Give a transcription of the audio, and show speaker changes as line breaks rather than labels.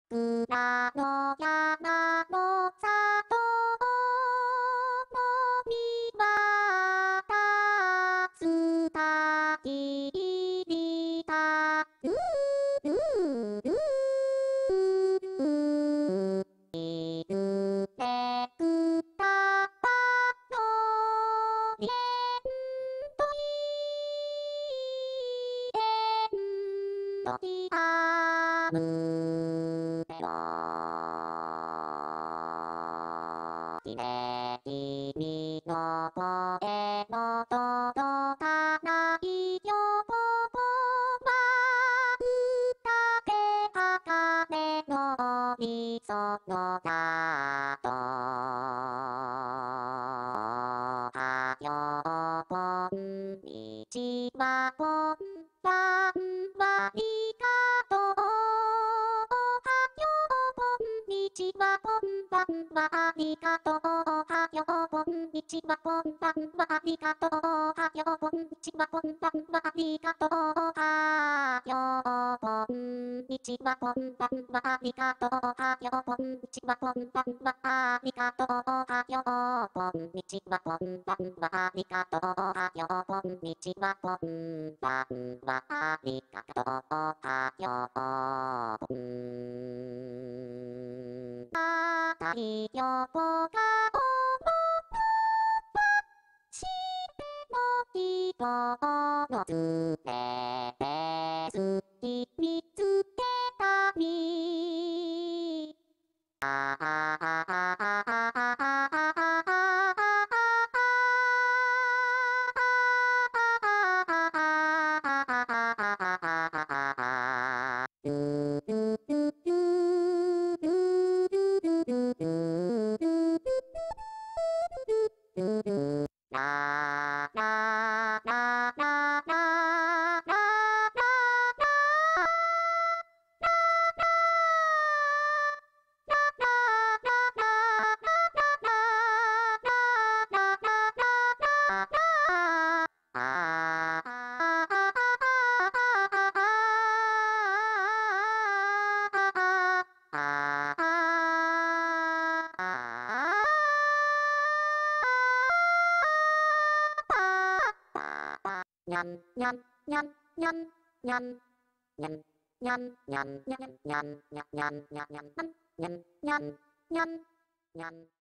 蔵の山の里の見渡すたきりたいるねくたばのりといえんときあむれよきれいにのぼえのとどかないよぼぼはうたけはかねのみそのなとはよぼんにちはぼんばんはりがとうにちはこんばんはありがとうはよこんにちはこんばんはありがとうはよこんにちはこんばんはありがとうはよこんにちはこんばんはありがとうはよこんにちはこんばんはありがとうはよこんにちはこんばんはありがとうはよこんにちはこんばんはありがとうはよこん太陽が思うの人のつれて見つけたりあああああああなななななにゃんにゃんにゃんにゃんにゃんにゃんにゃんにゃんにゃんにゃんにゃんにゃんにゃんにゃんにゃんにゃんにゃんにゃん